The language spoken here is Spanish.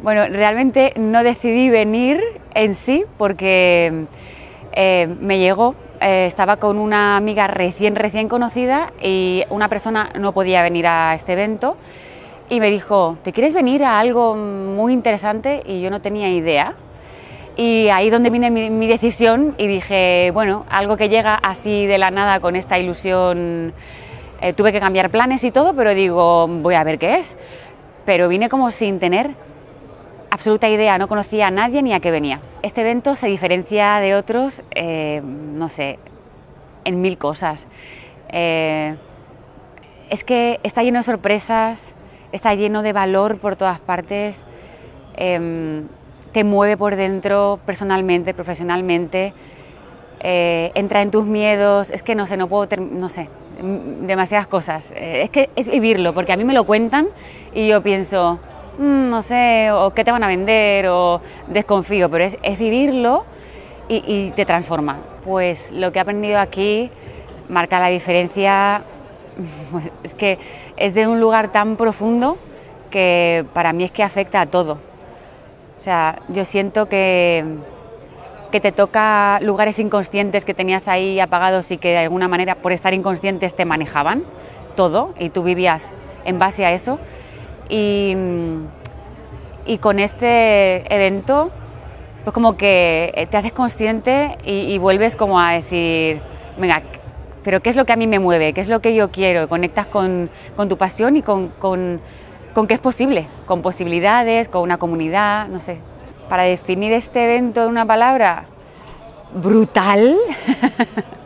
Bueno, realmente no decidí venir en sí porque me llegó, estaba con una amiga recién conocida y una persona no podía venir a este evento y me dijo, ¿te quieres venir a algo muy interesante? Y yo no tenía idea. Y ahí donde vine mi decisión y dije, bueno, algo que llega así de la nada con esta ilusión, tuve que cambiar planes y todo, pero digo, voy a ver qué es. Pero vine como sin tener absoluta idea, no conocía a nadie ni a qué venía. Este evento se diferencia de otros, no sé, en 1000 cosas. Es que está lleno de sorpresas, está lleno de valor por todas partes, te mueve por dentro personalmente, profesionalmente, entra en tus miedos, es que no sé, no sé, demasiadas cosas. Es que es vivirlo, porque a mí me lo cuentan y yo pienso, no sé, o qué te van a vender, o desconfío, pero es vivirlo y te transforma. Pues lo que he aprendido aquí marca la diferencia, es que es de un lugar tan profundo que para mí es que afecta a todo. O sea, yo siento que te toca lugares inconscientes que tenías ahí apagados y que de alguna manera por estar inconscientes te manejaban todo y tú vivías en base a eso. Y con este evento pues como que te haces consciente y vuelves como a decir, venga, pero ¿qué es lo que a mí me mueve? ¿Qué es lo que yo quiero? Conectas con tu pasión y con que es posible, con posibilidades, con una comunidad, no sé. Para definir este evento en una palabra, brutal.